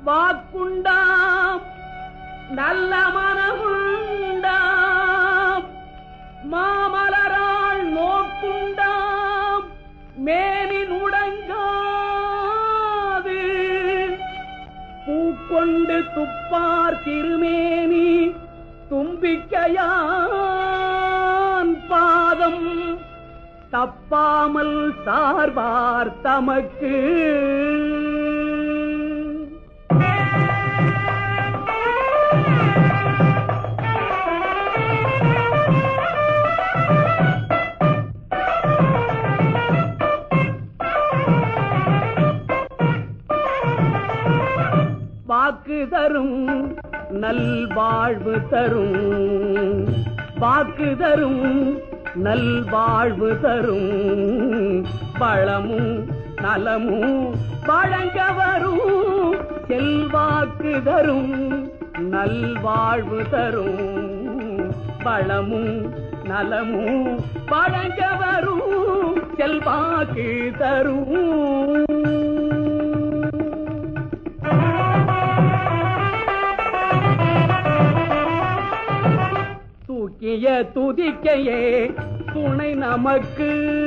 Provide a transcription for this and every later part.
வாக்குண்டாம் நல்ல மனமுண்டாம் மாமலராள் நோக்குண்டாம் மேனி நுடங்காது பூக்கொண்டு துப்பார் திருமேனி தும்பிக்கையான் பாதம் தப்பாமல் சார்பார் தமக்கு வாக்கு தரும் நல்வாழ்வு தரும் வாக்கு தரும் நல்வாழ்வு தரும் பழமும் நலமும் வழங்க வரும் செல்வாக்கு தரும் நல்வாழ்வு தரும் பழமும் நலமும் வழங்க வரும் செல்வாக்கு தரும் தூக்கிய துதிக்கையே துணை நமக்கு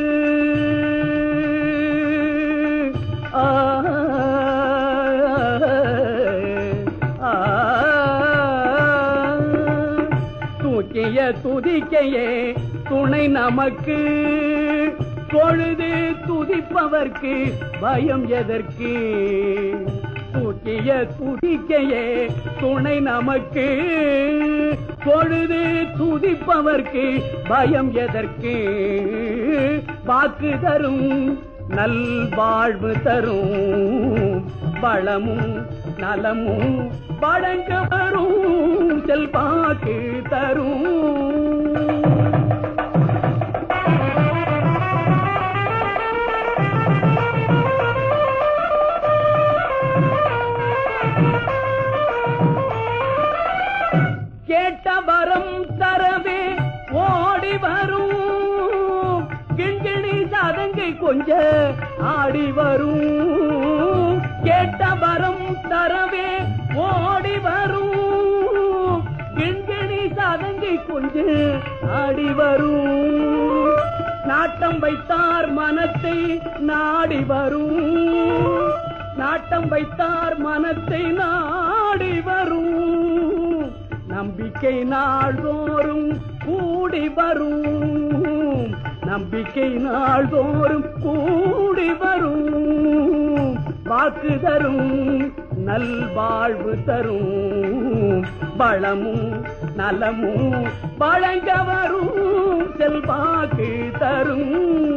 தூக்கிய துதிக்கையே துணை நமக்கு பொழுது துதிப்பவர்க்கு பயம் எதற்கு தூக்கிய துதிக்கையே துணை நமக்கு பொழுது துதிப்பவர்க்கு பயம் எதற்கு வாக்கு தரும் நல்வாழ்வு தரும் வளமும் நலமும் வழங்க வரும் செல்வாக்கு தரும் கேட்ட வரம் தரவே ஓடி வரும் கிண்கிணி சதங்கை கொஞ்ச ஆடி வரும் கேட்ட வரம் தரவே ஓடி வரும் கிண்கிணி சதங்கை கொஞ்ச ஆடி வரும் நாட்டம் வைத்தார் மனத்தை நாடி வரும் நாட்டம் வைத்தார் மனத்தை நாடி வரும் நம்பிக்கை நாள்தோறும் கூடி வரும் நம்பிக்கை நாள்தோறும் கூடி வரும் வாக்கு தரும் நல்வாழ்வு தரும் வளமும் நலமும் வழங்க வரும் செல்வாக்கு தரும்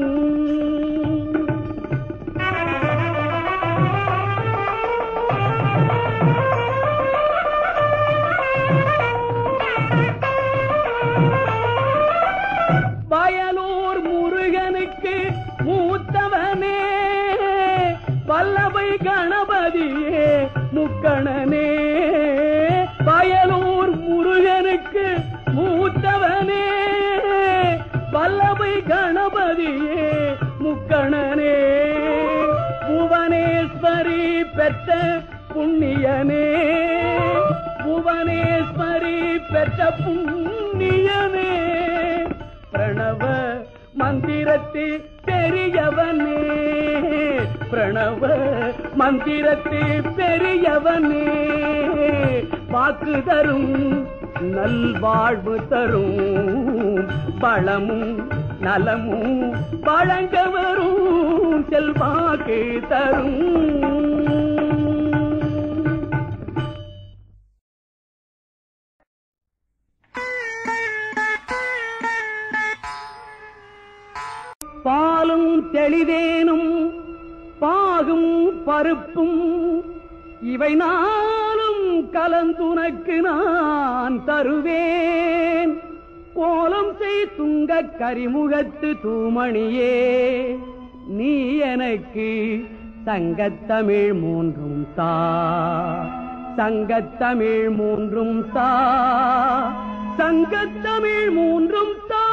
வயலூர் முருகனுக்கு மூத்தவனே வல்லவை கணபதியே முக்கணனே வயலூர் முருகனுக்கு மூத்தவனே வல்லவை கணபதியே முக்கணனே புவனேஸ்வரி பெற்ற புண்ணியனே புவனேஸ்வரி பெற்ற புண்ணியனே பிரணவ மந்திரத்தை பெரியவனே பிரணவ மந்திரத்தை பெரியவனே வாக்கு தரும் நல்வாழ்வு தரும் பழமும் நலமும் வழங்க வரும் செல்வாக்கு தரும் பாலும் தெளிதேனும் பாகும் பருப்பும் இவை நாளும் கலந்துனக்கு நான் தருவேன் கோலம் செய் துங்க கரிமுகத்து தூமணியே நீ எனக்கு சங்கத்தமிழ் மூன்றும் தா சங்கத்தமிழ் மூன்றும் தா சங்கத்தமிழ் மூன்றும் தா